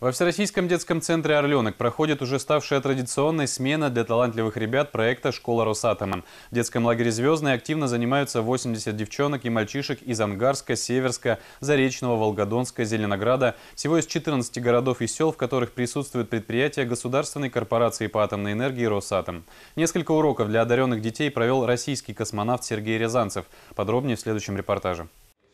Во Всероссийском детском центре «Орленок» проходит уже ставшая традиционной смена для талантливых ребят проекта «Школа Росатома». В детском лагере «Звездный» активно занимаются 80 девчонок и мальчишек из Ангарска, Северска, Заречного, Волгодонска, Зеленограда. Всего из 14 городов и сел, в которых присутствуют предприятия государственной корпорации по атомной энергии «Росатом». Несколько уроков для одаренных детей провел российский космонавт Сергей Рязанцев. Подробнее в следующем репортаже.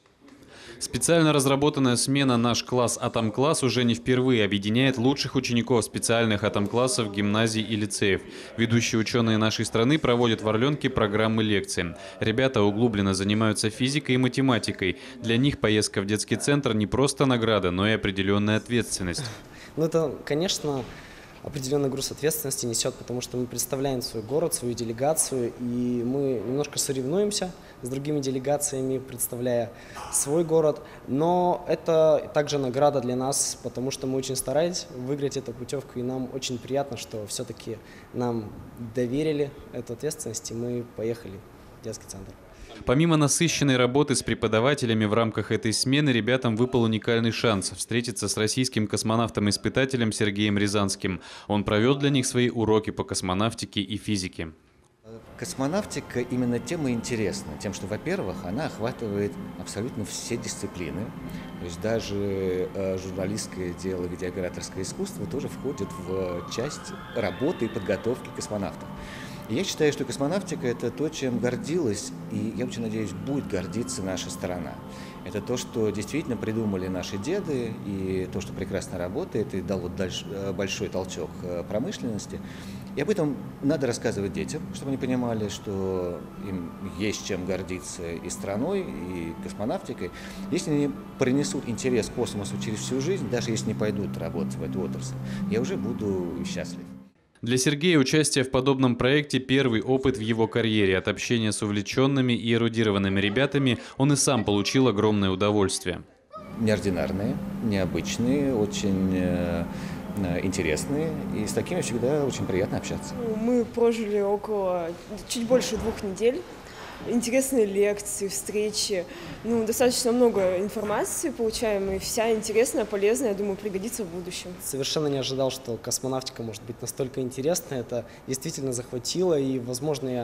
Специально разработанная смена «Наш класс Атомкласс» уже не впервые объединяет лучших учеников специальных атомклассов гимназий и лицеев. Ведущие ученые нашей страны проводят в Орленке программы лекций. Ребята углубленно занимаются физикой и математикой. Для них поездка в детский центр не просто награда, но и определенная ответственность. Ну, это, конечно, определенный груз ответственности несет, потому что мы представляем свой город, свою делегацию, и мы немножко соревнуемся с другими делегациями, представляя свой город. Но это также награда для нас, потому что мы очень старались выиграть эту путевку, и нам очень приятно, что все-таки нам доверили эту ответственность, и мы поехали в детский центр. Помимо насыщенной работы с преподавателями в рамках этой смены, ребятам выпал уникальный шанс встретиться с российским космонавтом-испытателем Сергеем Рязанским. Он провел для них свои уроки по космонавтике и физике. Космонавтика именно тем и интересна, тем, что, во-первых, она охватывает абсолютно все дисциплины. То есть даже журналистское дело, видеооператорское искусство тоже входит в часть работы и подготовки космонавтов. И я считаю, что космонавтика – это то, чем гордилась, и я очень надеюсь, будет гордиться наша страна. Это то, что действительно придумали наши деды, и то, что прекрасно работает, и дало большой толчок промышленности. И об этом надо рассказывать детям, чтобы они понимали, что им есть чем гордиться и страной, и космонавтикой. Если они принесут интерес к космосу через всю жизнь, даже если не пойдут работать в эту отрасль, я уже буду счастлив. Для Сергея участие в подобном проекте – первый опыт в его карьере. От общения с увлеченными и эрудированными ребятами он и сам получил огромное удовольствие. Неординарные, необычные, очень интересные. И с такими всегда очень приятно общаться. Мы прожили чуть больше 2 недель. Интересные лекции, встречи. Достаточно много информации получаем, и вся интересная, полезная, я думаю, пригодится в будущем. Совершенно не ожидал, что космонавтика может быть настолько интересной. Это действительно захватило, и, возможно,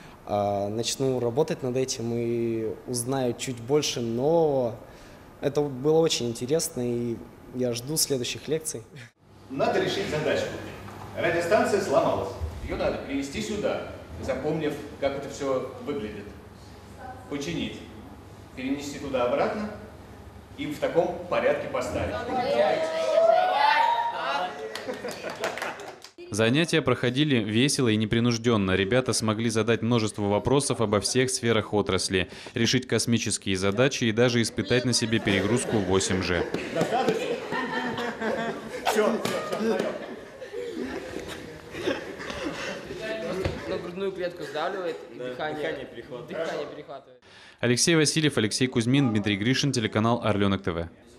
я начну работать над этим и узнаю чуть больше нового. Это было очень интересно, и я жду следующих лекций. Надо решить задачку. Радиостанция сломалась. Ее надо перенести сюда, запомнив, как это все выглядит. Починить, перенести туда-обратно и в таком порядке поставить. Занятия проходили весело и непринужденно. Ребята смогли задать множество вопросов обо всех сферах отрасли, решить космические задачи и даже испытать на себе перегрузку 8G. Достаточно? Все. Грудную клетку сдавливает, и дыхание перехватывает. Алексей Васильев, Алексей Кузьмин, Дмитрий Гришин, телеканал «Орленок ТВ».